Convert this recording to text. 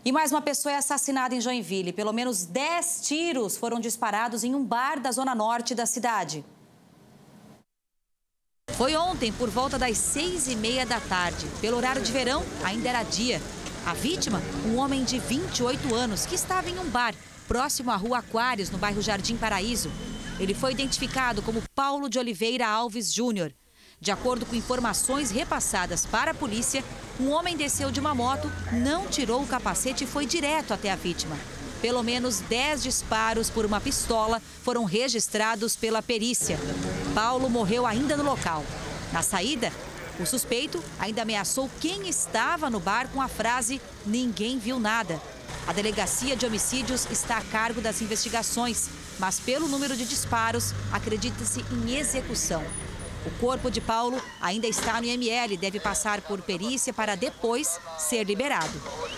E mais uma pessoa é assassinada em Joinville. Pelo menos 10 tiros foram disparados em um bar da zona norte da cidade. Foi ontem, por volta das 6h30 da tarde. Pelo horário de verão, ainda era dia. A vítima, um homem de 28 anos, que estava em um bar próximo à Rua Aquários, no bairro Jardim Paraíso. Ele foi identificado como Paulo de Oliveira Alves Júnior. De acordo com informações repassadas para a polícia, um homem desceu de uma moto, não tirou o capacete e foi direto até a vítima. Pelo menos 10 disparos por uma pistola foram registrados pela perícia. Paulo morreu ainda no local. Na saída, o suspeito ainda ameaçou quem estava no bar com a frase "ninguém viu nada". A Delegacia de Homicídios está a cargo das investigações, mas pelo número de disparos, acredita-se em execução. O corpo de Paulo ainda está no IML e deve passar por perícia para depois ser liberado.